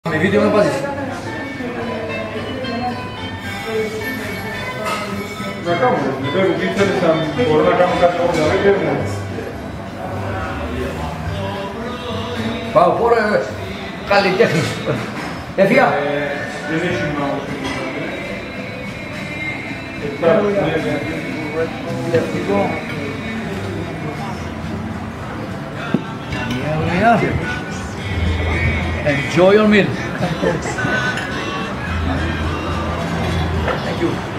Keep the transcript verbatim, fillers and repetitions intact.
Mi video me pases. Na kamu, ne mogu pitati sam korona kamu kad ovo da vidimo. Pa upore καλή τέχνη. Εφιά. Δεν έχει μάλλον. Yeah, yeah. Enjoy your meal. Thank you.